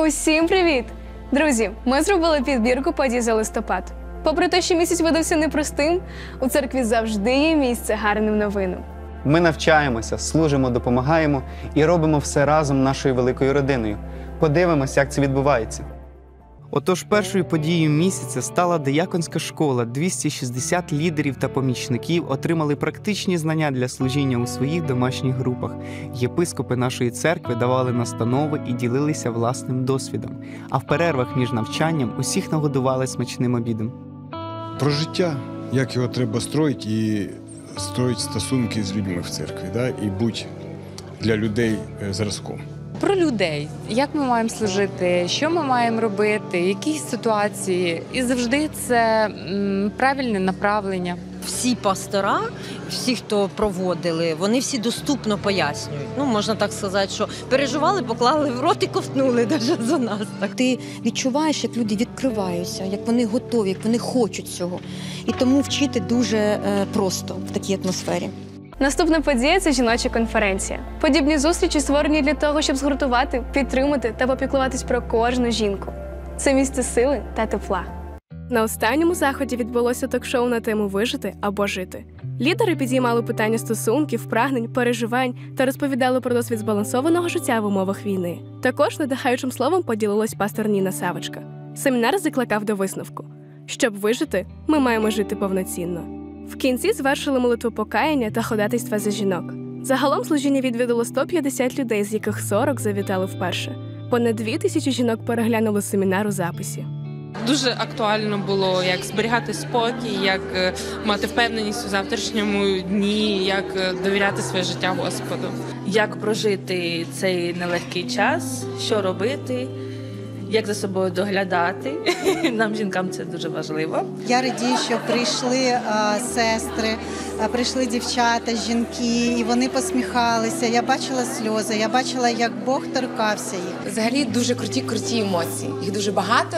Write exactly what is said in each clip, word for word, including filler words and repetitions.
Усім привіт! Друзі, ми зробили підбірку подій за листопад. Попри те, що місяць видався непростим, у церкві завжди є місце гарним новинам. Ми навчаємося, служимо, допомагаємо і робимо все разом нашою великою родиною. Подивимося, як це відбувається. Отож, першою подією місяця стала дияконська школа. двісті шістдесят лідерів та помічників отримали практичні знання для служіння у своїх домашніх групах. Єпископи нашої церкви давали настанови і ділилися власним досвідом. А в перервах між навчанням усіх нагодували смачним обідом. Про життя, як його треба строїти і строїти стосунки з людьми в церкві, да? І бути для людей зразком. Про людей, як ми маємо служити, що ми маємо робити, які ситуації. І завжди це м, правильне направлення. Всі пастора, всі, хто проводили, вони всі доступно пояснюють. Ну, можна так сказати, що переживали, поклали в рот і ковтнули навіть за нас. Так. Ти відчуваєш, як люди відкриваються, як вони готові, як вони хочуть цього. І тому вчити дуже е, просто в такій атмосфері. Наступна подія – це жіноча конференція. Подібні зустрічі створені для того, щоб згуртувати, підтримати та попіклуватись про кожну жінку. Це місце сили та тепла. На останньому заході відбулося ток-шоу на тему «Вижити або жити». Лідери підіймали питання стосунків, прагнень, переживань та розповідали про досвід збалансованого життя в умовах війни. Також надихаючим словом поділилась пастор Ніна Савочка. Семінар закликав до висновку. Щоб вижити, ми маємо жити повноцінно. В кінці звершили молитву покаяння та ходатайства за жінок. Загалом служіння відвідало сто п'ятдесят людей, з яких сорок завітали вперше. Понад дві тисячі жінок переглянули семінар у записі. Дуже актуально було, як зберігати спокій, як мати впевненість у завтрашньому дні, як довіряти своє життя Господу. Як прожити цей нелегкий час, що робити, як за собою доглядати. Нам, жінкам, це дуже важливо. Я радію, що прийшли а, сестри, а, прийшли дівчата, жінки, і вони посміхалися. Я бачила сльози, я бачила, як Бог торкався їх. Взагалі дуже круті-круті емоції. Їх дуже багато,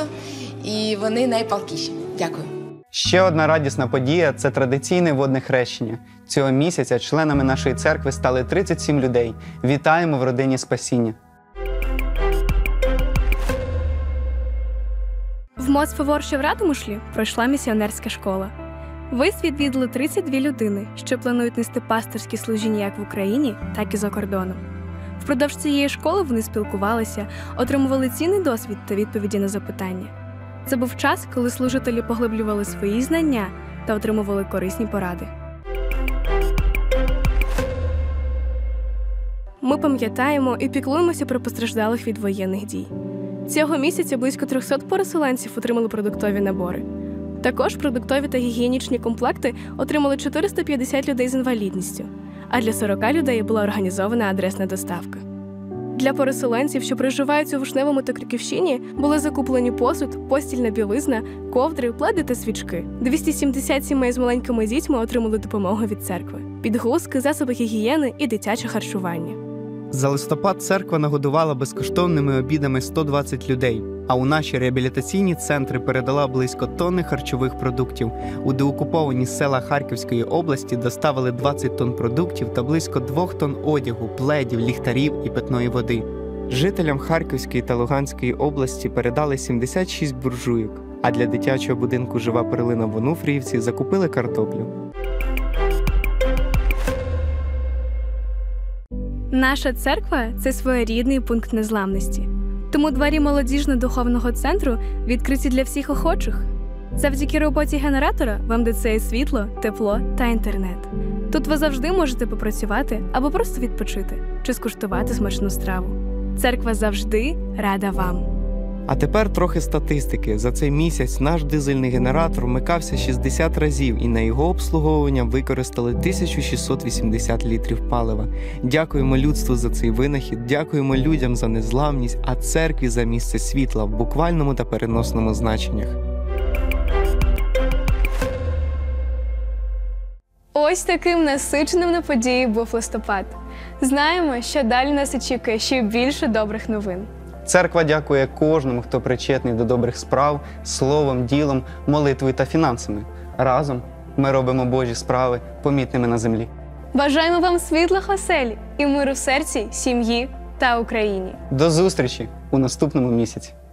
і вони найпалкіші. Дякую. Ще одна радісна подія – це традиційне водне хрещення. Цього місяця членами нашої церкви стали тридцять сім людей. Вітаємо в родині спасіння! В Моцфеворші в Радомишлі пройшла місіонерська школа. Виїзд відвідали тридцять дві людини, що планують нести пасторські служіння як в Україні, так і за кордоном. Впродовж цієї школи вони спілкувалися, отримували цінний досвід та відповіді на запитання. Це був час, коли служителі поглиблювали свої знання та отримували корисні поради. Ми пам'ятаємо і піклуємося про постраждалих від воєнних дій. Цього місяця близько трьохсот переселенців отримали продуктові набори. Також продуктові та гігієнічні комплекти отримали чотириста п'ятдесят людей з інвалідністю, а для сорока людей була організована адресна доставка. Для переселенців, що проживають у Вишневому та Крюківщині, були закуплені посуд, постільна білизна, ковдри, пледи та свічки. двісті сімдесят сімей з маленькими дітьми отримали допомогу від церкви, підгузки, засоби гігієни і дитяче харчування. За листопад церква нагодувала безкоштовними обідами сто двадцять людей, а у наші реабілітаційні центри передала близько тонни харчових продуктів. У деокуповані села Харківської області доставили двадцять тонн продуктів та близько двох тонн одягу, пледів, ліхтарів і питної води. Жителям Харківської та Луганської області передали сімдесят шість буржуйок, а для дитячого будинку «Жива перлина» в Онуфріївці закупили картоплю. Наша церква – це своєрідний пункт незламності. Тому двері молодіжно-духовного центру відкриті для всіх охочих. Завдяки роботі генератора вам дицеє світло, тепло та інтернет. Тут ви завжди можете попрацювати або просто відпочити, чи скуштувати смачну страву. Церква завжди рада вам. А тепер трохи статистики. За цей місяць наш дизельний генератор вмикався шістдесят разів і на його обслуговування використали тисячу шістсот вісімдесят літрів палива. Дякуємо людству за цей винахід, дякуємо людям за незламність, а церкві за місце світла в буквальному та переносному значеннях. Ось таким насиченим на події був листопад. Знаємо, що далі нас очікує ще більше добрих новин. Церква дякує кожному, хто причетний до добрих справ, словом, ділом, молитвою та фінансами. Разом ми робимо Божі справи помітними на землі. Бажаємо вам світлих осель і миру в серці, сім'ї та Україні. До зустрічі! у наступному місяці.